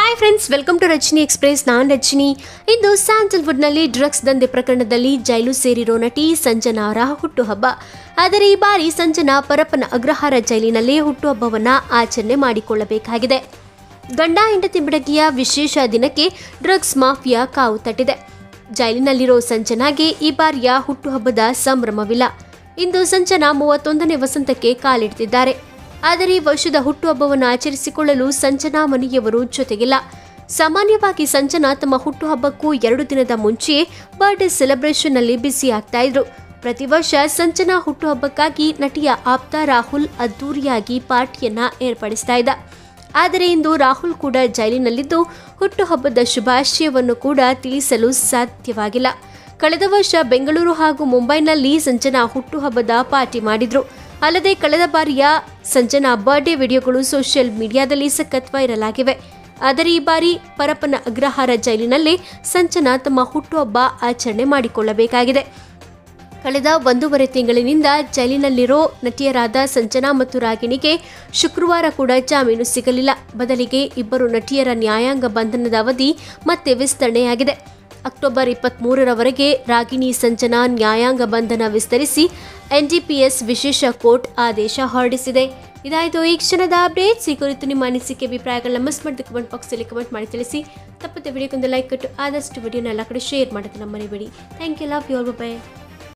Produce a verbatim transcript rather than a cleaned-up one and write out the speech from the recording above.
Hi friends, welcome to Rajani express. ನಾನು ರಜನಿ. ಇಂದು ಸ್ಯಾಂಡಲ್ವುಡ್ನಲ್ಲಿ drugs ದಂಧೆ ಪ್ರಕರಣದಲ್ಲಿ ಜೈಲು ಸೇರಿರೋ ನಟಿ ಸಂಜನಾ ಅವರ ಹುಟ್ಟುಹಬ್ಬ. ಆದರೆ ಈ ಬಾರಿ ಸಂಜನಾ ಪರಪ್ಪನ ಅಗ್ರಹಾರ ಜೈಲಿನಲ್ಲೇ ಹುಟ್ಟುಹಬ್ಬವನ್ನು ಆಚರಣೆ ಮಾಡಿಕೊಳ್ಳಬೇಕಾಗಿದೆ. ಗಂಡ ಹೆಂಡತಿ ಬೆಡಗಿಯ ವಿಶೇಷ ದಿನಕ್ಕೆ ಡ್ರಗ್ಸ್ ಮಾಫಿಯಾ ಕಾವು ತಟ್ಟಿದೆ. ಜೈಲಿನಲ್ಲಿರೋ ಸಂಜನಾಗೆ ಈ ಬಾರಿಯ ಹುಟ್ಟುಹಬ್ಬದ ಸಂಭ್ರಮವಿಲ್ಲ. ಇಂದು ಸಂಜನಾ ಮೂವತ್ತೊಂದನೇ ವಸಂತಕ್ಕೆ ಕಾಲಿಡ್ತಿದ್ದಾರೆ. ಆದರೆ ಈ ವರ್ಷದ ಹುಟ್ಟುಹಬ್ಬವನ್ನು ಆಚರಿಸಿಕೊಳ್ಳಲು ಸಂಜನಾ ಮನೆಯವರು ಜೊತೆಗಿಲ್ಲ. ಸಾಮಾನ್ಯವಾಗಿ ಸಂಜನಾ ತಮ್ಮ ಹುಟ್ಟುಹಬ್ಬಕ್ಕೂ ಎರಡು ದಿನದ ಮುಂಚೆಯೇ ಬರ್ಡೇ ಸೆಲೆಬ್ರೇಷನ್ನಲ್ಲಿ ಬ್ಯುಸಿ ಆಗ್ತಾ ಇದ್ರು. ಪ್ರತಿ ವರ್ಷ ಸಂಜನಾ ಹುಟ್ಟುಹಬ್ಬಕ್ಕಾಗಿ ನಟಿಯ ಆಪ್ತ ರಾಹುಲ್ ಅದ್ದೂರಿಯಾಗಿ ಪಾರ್ಟಿಯನ್ನ ಏರ್ಪಡಿಸ್ತಾ ಇದ್ದ. ಆದರೆ ಇಂದು ರಾಹುಲ್ ಕೂಡ ಜೈಲಿನಲ್ಲಿದ್ದು ಹುಟ್ಟುಹಬ್ಬದ ಶುಭಾಶಯವನ್ನು ಕೂಡ ತಿಳಿಸಲು ಸಾಧ್ಯವಾಗಿಲ್ಲ. ಕಳೆದ ವರ್ಷ ಬೆಂಗಳೂರು ಹಾಗೂ ಮುಂಬೈನಲ್ಲಿ ಸಂಜನಾ ಹುಟ್ಟುಹಬ್ಬದ ಪಾರ್ಟಿ ಮಾಡಿದ್ರು. ಅಲ್ಲದೆ ಕಳೆದ ಬಾರಿಯ ಸಂಜನಾ ಬರ್ಡೇ ವಿಡಿಯೋಗಳು ಸೋಷಿಯಲ್ ಮೀಡಿಯಾದಲ್ಲಿ ಸಖತ್ ವೈರಲ್ ಆಗಿವೆ. ಆದರೆ ಈ ಬಾರಿ ಪರಪ್ಪನ ಅಗ್ರಹಾರ ಜೈಲಿನಲ್ಲೇ ಸಂಜನಾ ತಮ್ಮ ಹುಟ್ಟುಹಬ್ಬ ಆಚರಣೆ ಮಾಡಿಕೊಳ್ಳಬೇಕಾಗಿದೆ. ಕಳೆದ ಒಂದೂವರೆ ತಿಂಗಳಿನಿಂದ ಜೈಲಿನಲ್ಲಿರೋ ನಟಿಯರಾದ ಸಂಜನಾ ಮತ್ತು ರಾಗಿಣಿಗೆ ಶುಕ್ರವಾರ ಕೂಡ ಜಾಮೀನು ಸಿಗಲಿಲ್ಲ. ಬದಲಿಗೆ ಇಬ್ಬರು ನಟಿಯರ ನ್ಯಾಯಾಂಗ ಬಂಧನದ ಅವಧಿ ಮತ್ತೆ ವಿಸ್ತರಣೆಯಾಗಿದೆ. ಅಕ್ಟೋಬರ್ ಇಪ್ಪತ್ತ್ಮೂರರವರೆಗೆ ರಾಗಿಣಿ ಸಂಜನಾ ನ್ಯಾಯಾಂಗ ಬಂಧನ ವಿಸ್ತರಿಸಿ ಎನ್ಡಿಪಿಎಸ್ ವಿಶೇಷ ಕೋರ್ಟ್ ಆದೇಶ ಹೊರಡಿಸಿದೆ. ಇದಾಯಿತು ಈ ಕ್ಷಣದ ಅಪ್ಡೇಟ್ಸ್. ಈ ಕುರಿತು ನಿಮ್ಮ ಅನಿಸಿಕೆ ಅಭಿಪ್ರಾಯಗಳನ್ನ ಮಿಸ್ ಮಾಡಿದ ಕಮೆಂಟ್ ಬಾಕ್ಸಲ್ಲಿ ಕಮೆಂಟ್ ಮಾಡಿ ತಿಳಿಸಿ. ತಪ್ಪದೆ ವಿಡಿಯೋಕ್ಕೊಂದು ಲೈಕ್ ಕೊಟ್ಟು ಆದಷ್ಟು ವಿಡಿಯೋನ ಎಲ್ಲ ಕಡೆ ಶೇರ್ ಮಾಡೋದನ್ನ ಮರಿಬೇಡಿ. Thank you, love you all, by.